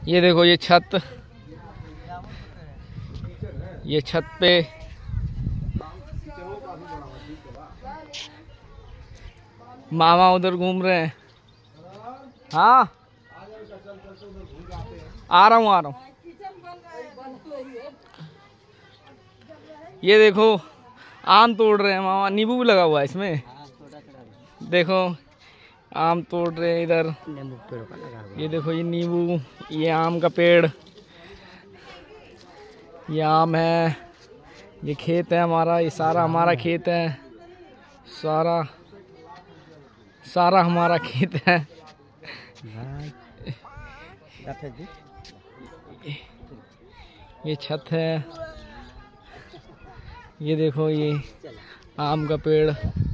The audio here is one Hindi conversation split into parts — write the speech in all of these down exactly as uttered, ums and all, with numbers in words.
ये देखो ये छत, ये छत पे मामा उधर घूम रहे हैं। हाँ आ रहा हूँ आ रहा हूँ। ये देखो आम तोड़ रहे हैं मामा, नींबू भी लगा हुआ है इसमें। देखो आम तोड़ रहे हैं इधर। ये देखो ये नींबू, ये आम का पेड़, ये आम है, ये खेत है हमारा, ये सारा हमारा खेत है, सारा सारा हमारा खेत है। ये छत है, ये देखो ये आम का पेड़।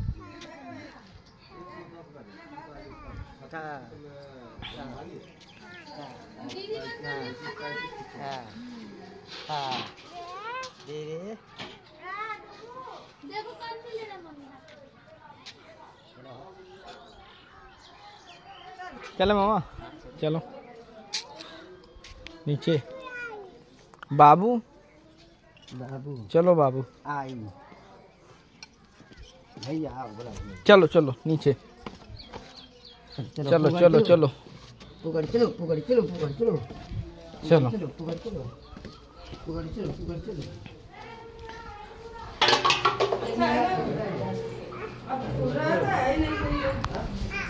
चलो मामा चलो नीचे। बाबू बाबू चलो बाबू आई भैया, चलो चलो नीचे। चलो चलो चलो पुगड़ चलो पुगड़ चलो पुगड़ चलो चलो चलो पुगड़ चलो पुगड़ चलो पुगड़ चलो। अब पूरा था नहीं।